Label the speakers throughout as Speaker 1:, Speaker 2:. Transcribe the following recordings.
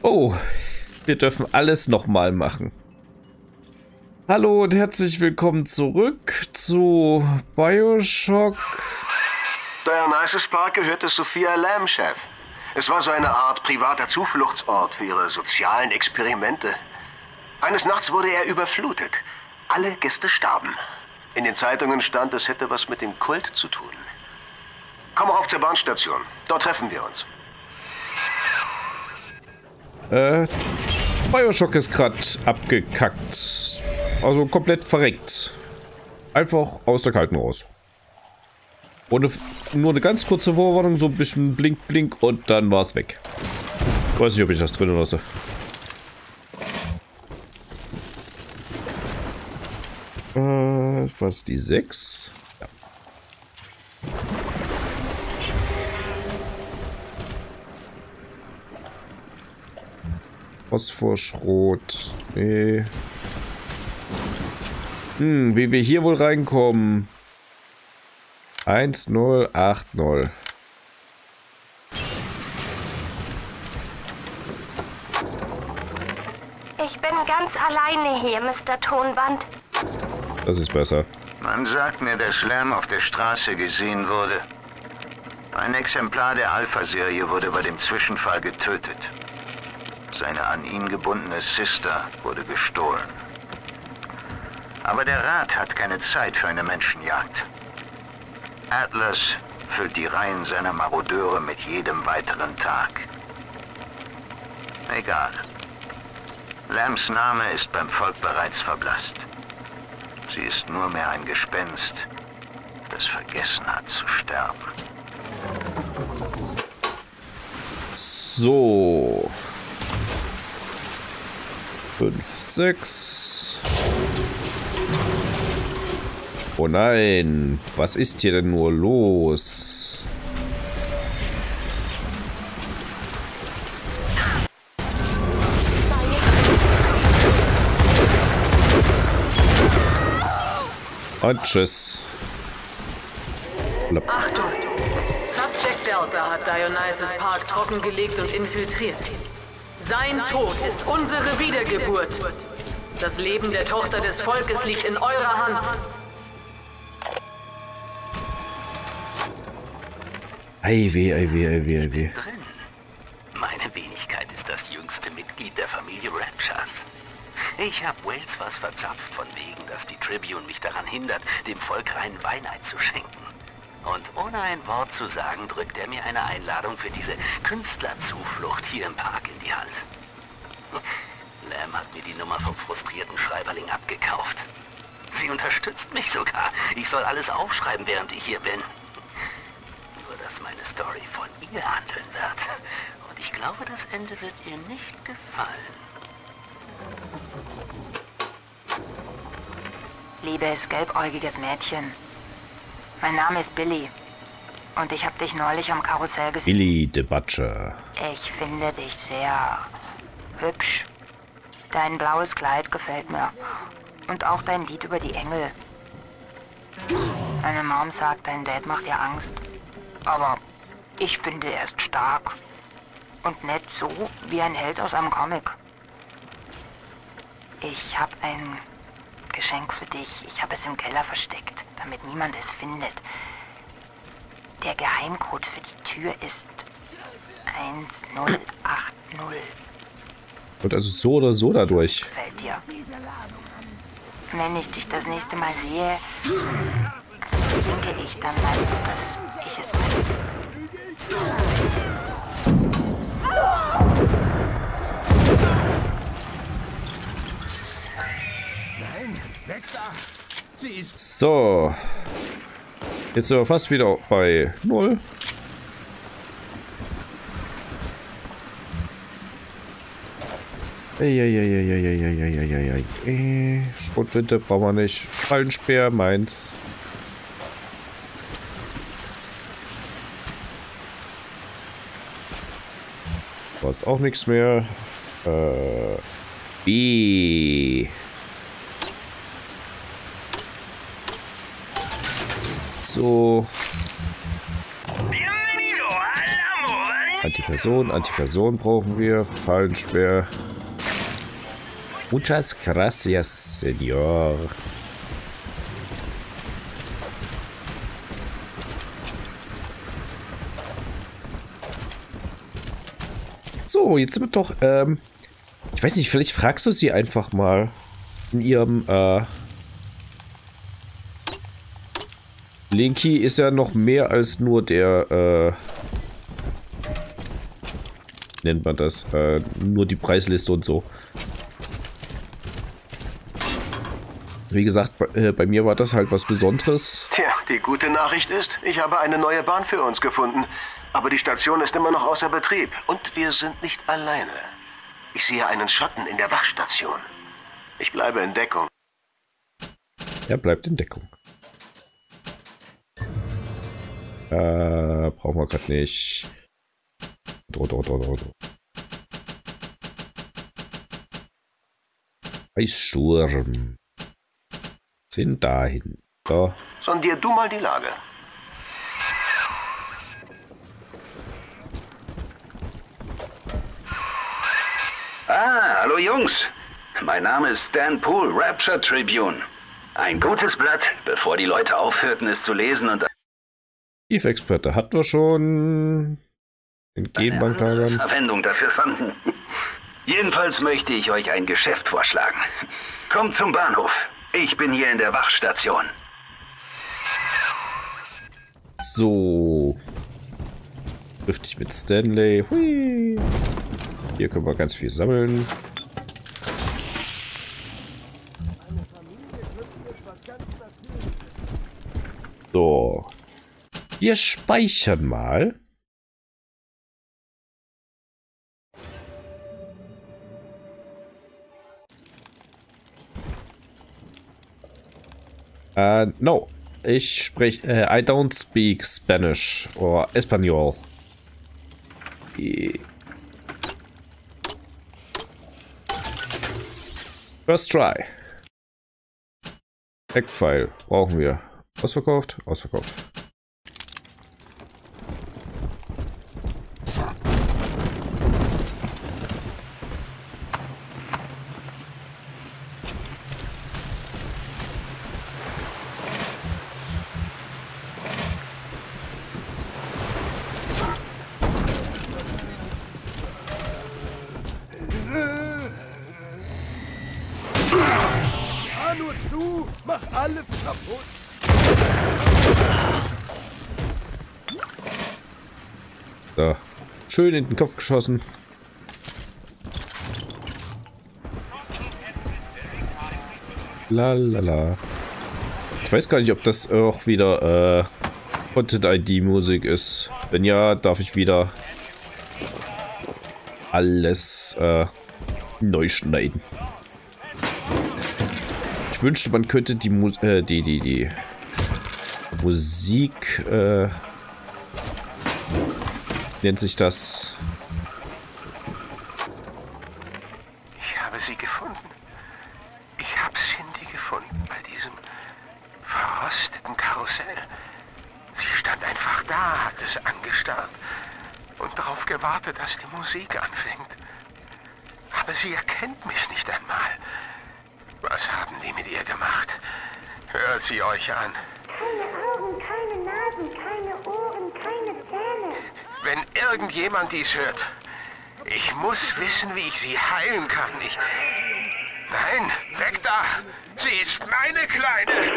Speaker 1: Oh, wir dürfen alles nochmal machen. Hallo und herzlich willkommen zurück zu BioShock.
Speaker 2: Dionysus Park gehörte Sophia Lamb, Chef. Es war so eine Art privater Zufluchtsort für ihre sozialen Experimente. Eines Nachts wurde er überflutet. Alle Gäste starben. In den Zeitungen stand, es hätte was mit dem Kult zu tun. Komm auf zur Bahnstation. Dort treffen wir uns.
Speaker 1: BioShock ist gerade abgekackt. Also komplett verreckt. Einfach aus der Kalten raus. Ohne nur eine ganz kurze Vorwarnung, so ein bisschen blink, blink und dann war es weg. Weiß nicht, ob ich das drin lasse. Was die 6? Ja. Phosphorschrot. Nee. Wie wir hier wohl reinkommen. 1080.
Speaker 3: Ich bin ganz alleine hier, Mr. Tonband.
Speaker 1: Das ist besser.
Speaker 4: Man sagt mir, dass Lamb auf der Straße gesehen wurde. Ein Exemplar der Alpha-Serie wurde bei dem Zwischenfall getötet. Seine an ihn gebundene Sister wurde gestohlen. Aber der Rat hat keine Zeit für eine Menschenjagd. Atlas füllt die Reihen seiner Marodeure mit jedem weiteren Tag. Egal. Lambs Name ist beim Volk bereits verblasst. Sie ist nur mehr ein Gespenst, das vergessen hat zu sterben.
Speaker 1: So. 5, 6. Oh nein, was ist hier denn nur los? Und tschüss. Blab.
Speaker 5: Achtung! Subject Delta hat Dionysus Park trockengelegt und infiltriert. Sein Tod ist unsere Wiedergeburt. Das Leben der Tochter des Volkes liegt in eurer Hand.
Speaker 1: Ei weh, ei weh, ei weh, ei weh.
Speaker 6: Drin. Meine Wenigkeit ist das jüngste Mitglied der Familie Raptures. Ich habe Wales was verzapft von wegen, dass die Tribune mich daran hindert, dem Volk reinen Wein zu schenken. Und ohne ein Wort zu sagen, drückt er mir eine Einladung für diese Künstlerzuflucht hier im Park in die Hand. Lamb hat mir die Nummer vom frustrierten Schreiberling abgekauft. Sie unterstützt mich sogar. Ich soll alles aufschreiben, während ich hier bin. Nur, dass meine Story von ihr handeln wird. Und ich glaube, das Ende wird ihr nicht gefallen.
Speaker 7: Liebes, gelbäugiges Mädchen. Mein Name ist Billy. Und ich habe dich neulich am Karussell gesehen.
Speaker 1: Billy the Butcher.
Speaker 7: Ich finde dich sehr hübsch. Dein blaues Kleid gefällt mir. Und auch dein Lied über die Engel. Meine Mom sagt, dein Dad macht dir Angst. Aber ich finde, er ist stark. Und nett so wie ein Held aus einem Comic. Ich habe ein Geschenk für dich. Ich habe es im Keller versteckt, damit niemand es findet. Der Geheimcode für die Tür ist 1080.
Speaker 1: Und also so oder so dadurch.
Speaker 7: Gefällt dir? Wenn ich dich das nächste Mal sehe, denke ich, dann weißt du, dass ich es bin.
Speaker 1: So. Jetzt sind wir fast wieder bei 0. Schrotflinte brauchen wir nicht. Fallenspeer, meins. Was auch nichts mehr. B. So. Antiperson brauchen wir. Fallensperr. Muchas gracias, Senor. So, jetzt sind wir doch, ich weiß nicht, vielleicht fragst du sie einfach mal in ihrem, Linky ist ja noch mehr als nur der, nennt man das, nur die Preisliste und so. Wie gesagt, bei mir war das halt was Besonderes.
Speaker 2: Tja, die gute Nachricht ist, ich habe eine neue Bahn für uns gefunden. Aber die Station ist immer noch außer Betrieb. Und wir sind nicht alleine. Ich sehe einen Schatten in der Wachstation. Ich bleibe in Deckung.
Speaker 1: Er bleibt in Deckung. Brauchen wir gerade nicht. Eissturm. Sind dahin. Da.
Speaker 2: Sondier du mal die Lage.
Speaker 6: Ah, hallo Jungs. Mein Name ist Stan Poole, Rapture Tribune. Ein gutes Blatt, bevor die Leute aufhörten, es zu lesen und...
Speaker 1: Eve-Experte hatten wir schon. Den Genbanklagern.
Speaker 6: Verwendung dafür fanden. Jedenfalls möchte ich euch ein Geschäft vorschlagen. Kommt zum Bahnhof. Ich bin hier in der Wachstation.
Speaker 1: So. Trifft dich mit Stanley. Hui. Hier können wir ganz viel sammeln. So. Wir speichern mal. No. Ich spreche, I don't speak Spanish or Espanol. First try. Eckpfeil brauchen wir. Ausverkauft? Ausverkauft.
Speaker 8: Nur zu! Mach alles kaputt!
Speaker 1: So. Schön in den Kopf geschossen. Lalala. Ich weiß gar nicht, ob das auch wieder Content-ID-Musik ist. Wenn ja, darf ich wieder alles neu schneiden. Ich wünschte, man könnte die Musik, nennt sich das.
Speaker 2: Ich habe sie gefunden. Ich habe Cindy gefunden bei diesem verrosteten Karussell. Sie stand einfach da, hat es angestarrt und darauf gewartet, dass die Musik anfängt. Aber sie erkennt mich nicht einmal. Was haben die mit ihr gemacht? Hört sie euch an.
Speaker 3: Keine Augen, keine Nasen, keine Ohren, keine Zähne.
Speaker 2: Wenn irgendjemand dies hört, ich muss wissen, wie ich sie heilen kann. Nein, weg da! Sie ist meine Kleine!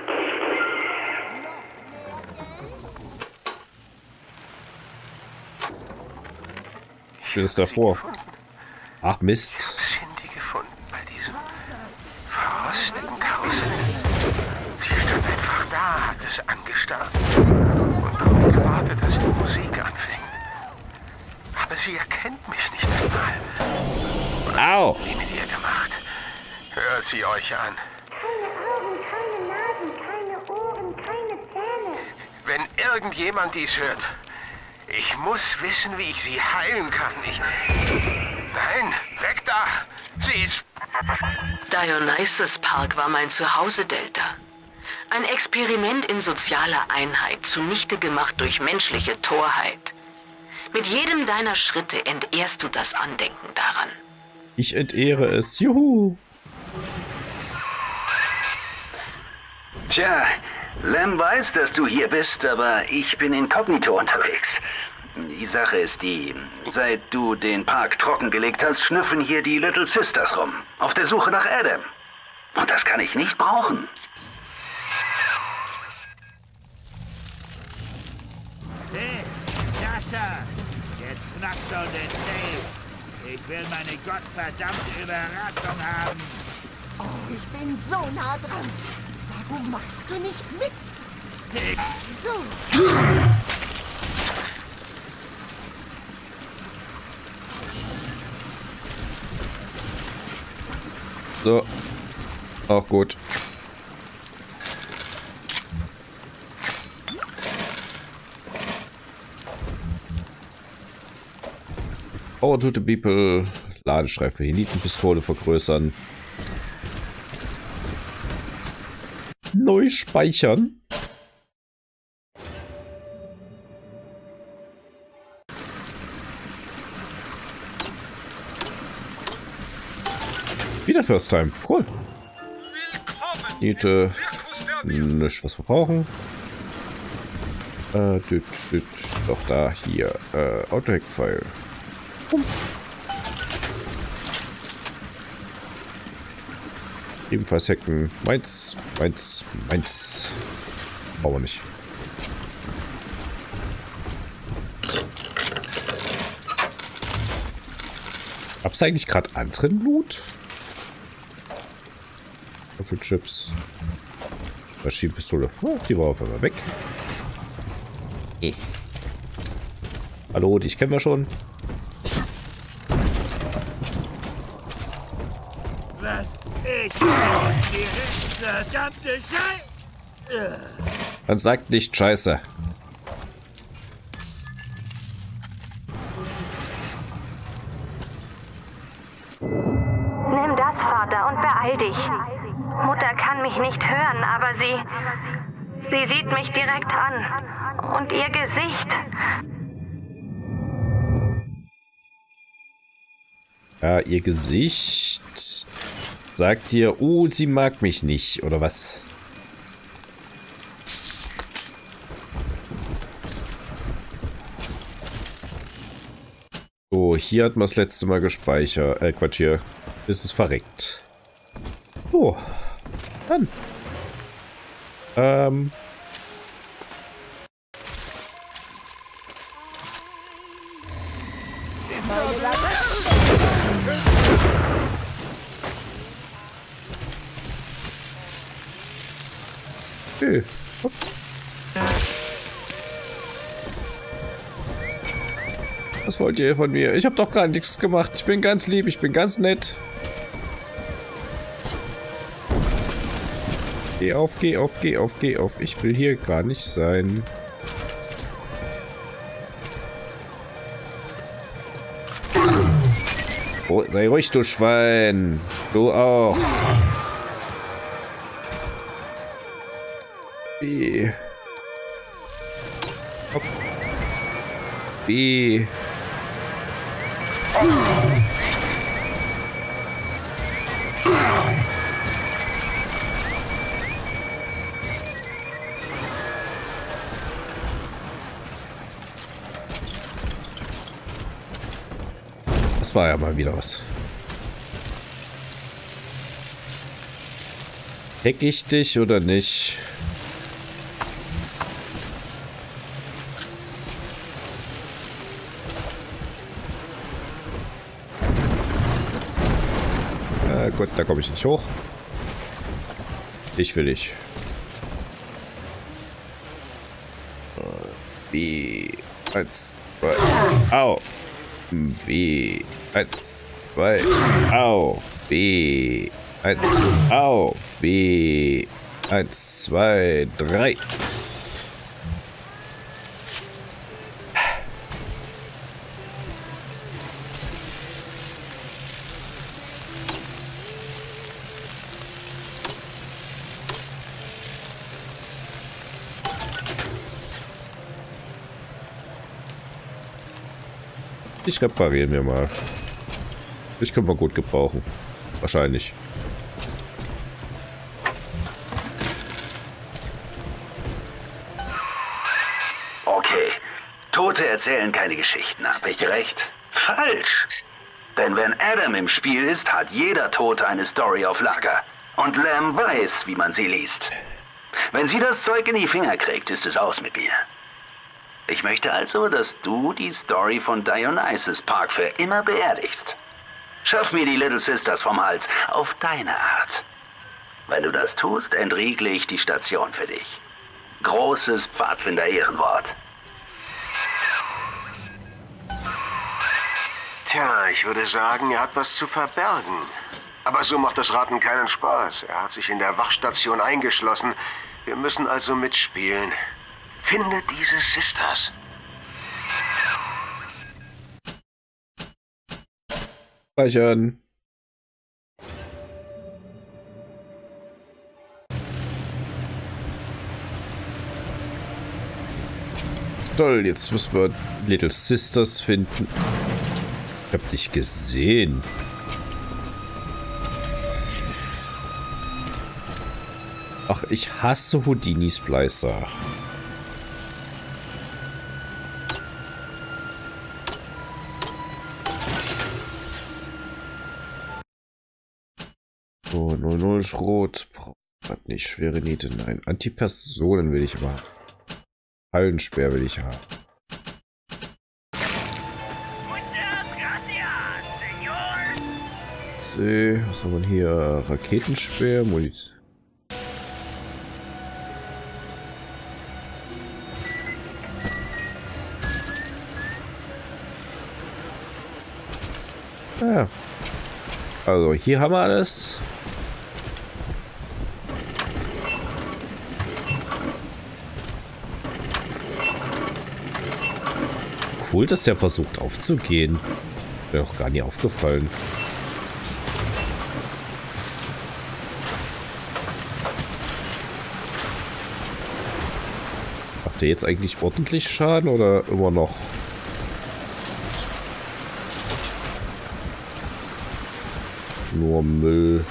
Speaker 1: Ich will es davor. Ach Mist.
Speaker 2: Cindy gefunden bei diesem verrosteten Karussell. Sie stand einfach da, hat es angestarrt und darauf gewartet, dass die Musik anfängt. Aber sie erkennt mich nicht einmal. Was
Speaker 1: Au!
Speaker 2: haben die mit ihr gemacht? Hört sie euch an.
Speaker 3: Keine Augen, keine Nasen, keine Ohren, keine Zähne.
Speaker 2: Wenn irgendjemand dies hört, ich muss wissen, wie ich sie heilen kann. Nein, weg da! Sie ist...
Speaker 5: Dionysus Park war mein Zuhause, Delta. Ein Experiment in sozialer Einheit, zunichte gemacht durch menschliche Torheit. Mit jedem deiner Schritte entehrst du das Andenken daran.
Speaker 1: Ich entehre es. Juhu.
Speaker 6: Tja, Lem weiß, dass du hier bist, aber ich bin inkognito unterwegs. Die Sache ist die, seit du den Park trockengelegt hast, schnüffeln hier die Little Sisters rum, auf der Suche nach Adam. Und das kann ich nicht brauchen.
Speaker 8: Hey, Sascha! Jetzt knackt doch den Safe. Ich will meine gottverdammte Überraschung haben.
Speaker 3: Oh, ich bin so nah dran. Warum machst du nicht mit? So.
Speaker 1: So. Auch gut. Power to the People. Ladeschreife. Helitenpistole vergrößern. Neu speichern. Wieder First Time. Cool. Niete. Nicht, was wir brauchen. Doch da, hier. Autohack-File. Ebenfalls hacken. Meins. Brauchen wir nicht. Gab's eigentlich gerade anderen Loot? Chips. Maschinenpistole. Oh, die war auf einmal weg. Hallo, dich kennen wir schon.
Speaker 8: Was? Ich die verdammte Scheiße!
Speaker 1: Man sagt nicht Scheiße.
Speaker 7: Nimm das, Vater, und beeil dich. Mutter kann mich nicht hören, aber sie sieht mich direkt an. Und ihr Gesicht.
Speaker 1: Ja, ihr Gesicht sagt dir, oh, sie mag mich nicht, oder was? So, hier hat man das letzte Mal gespeichert. Quatsch, hier ist es verreckt. So, dann. Okay. Hopp. Was wollt ihr von mir? Ich habe doch gar nichts gemacht. Ich bin ganz lieb, ich bin ganz nett. Geh auf, geh auf, geh auf, geh auf. Ich will hier gar nicht sein. Oh, sei ruhig, du Schwein. Du auch. B. Hopp. B. Das war ja mal wieder was. Hack ich dich oder nicht? Gut, da komme ich nicht hoch. Ich will nicht. B. 1, 2. Au. B. 1, 2. Au. B. 1. Au. B. 1, 2, 3. dich reparieren wir mal. Ich könnte mal gut gebrauchen. Wahrscheinlich.
Speaker 6: Okay. Tote erzählen keine Geschichten, habe ich recht? Falsch. Denn wenn Adam im Spiel ist, hat jeder Tote eine Story auf Lager. Und Lamb weiß, wie man sie liest. Wenn sie das Zeug in die Finger kriegt, ist es aus mit mir. Ich möchte also, dass du die Story von Dionysus Park für immer beerdigst. Schaff mir die Little Sisters vom Hals, auf deine Art. Wenn du das tust, entriegle ich die Station für dich. Großes Pfadfinder-Ehrenwort.
Speaker 2: Tja, ich würde sagen, er hat was zu verbergen. Aber so macht das Raten keinen Spaß. Er hat sich in der Wachstation eingeschlossen. Wir müssen also mitspielen. Finde diese Sisters.
Speaker 1: Speichern. Toll, jetzt müssen wir Little Sisters finden. Ich hab dich gesehen. Ach, ich hasse Houdini Splicer. So, 00 Schrot. Braucht nicht. Schwere Niete, nein. Antipersonen will ich mal. Hallensperr will ich haben. Was haben wir hier? Raketenspeer, Munition. Ja. Also hier haben wir alles. Cool, dass der versucht aufzugehen. Wäre auch gar nicht aufgefallen. Macht der jetzt eigentlich ordentlich Schaden oder immer noch? Nur Müll.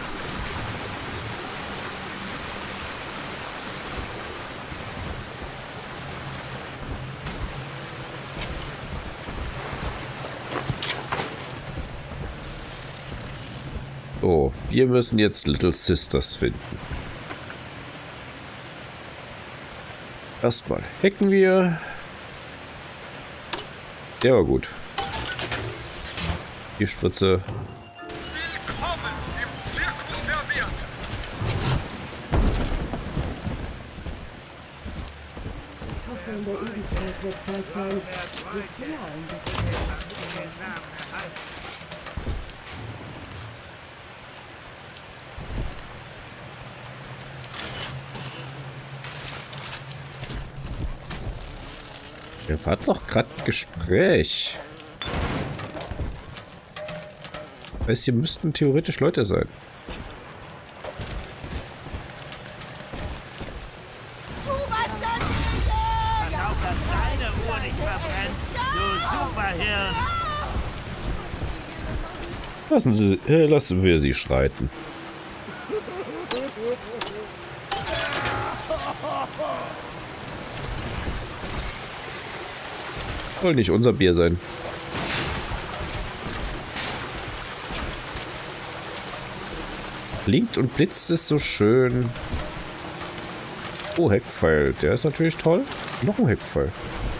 Speaker 1: So, wir müssen jetzt Little Sisters finden. Erstmal hacken wir. Der war gut. Die Spritze.
Speaker 9: Willkommen im Zirkus der Werte.
Speaker 3: Ich hoffe, in der Ewigkeit wird Zeit sein.
Speaker 1: Wir hatten doch gerade ein Gespräch. Das heißt, hier müssten theoretisch Leute sein. Lassen wir sie schreiten. Soll nicht unser Bier sein. Blinkt und blitzt ist so schön. Oh, Heckpfeil. Der ist natürlich toll. Noch ein Heckpfeil.